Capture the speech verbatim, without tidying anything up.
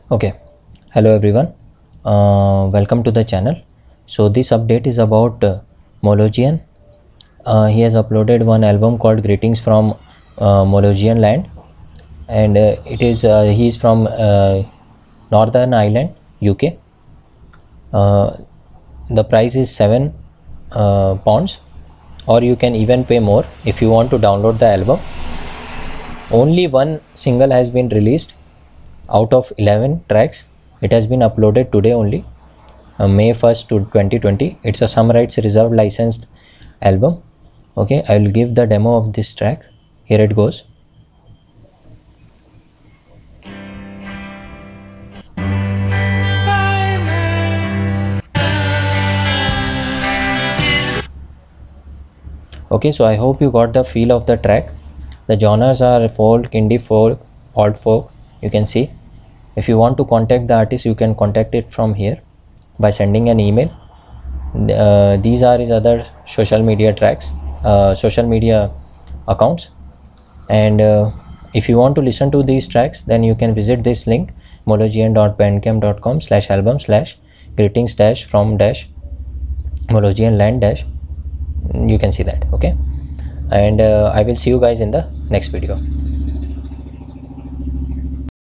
Okay, hello everyone, uh, welcome to the channel. So this update is about uh, Malojian. Uh, he has uploaded one album called Greetings from uh, Malojianland, and uh, it is uh, he is from uh, Northern Ireland, U K. Uh, the price is seven uh, pounds, or you can even pay more if you want to download the album. Only one single has been released out of eleven tracks. It has been uploaded today only, uh, May first to twenty twenty. It's a some rights reserved licensed album. Okay, I will give the demo of this track. Here it goes. Okay, so I hope you got the feel of the track. The genres are folk, indie folk, alt folk. You can see. If you want to contact the artist, you can contact it from here by sending an email. Uh, these are his other social media tracks, uh, social media accounts. And uh, if you want to listen to these tracks, then you can visit this link, malojian dot bandcamp dot com slash album slash greetings dash from dash malojianland dash. You can see that. Okay, and uh, I will see you guys in the next video.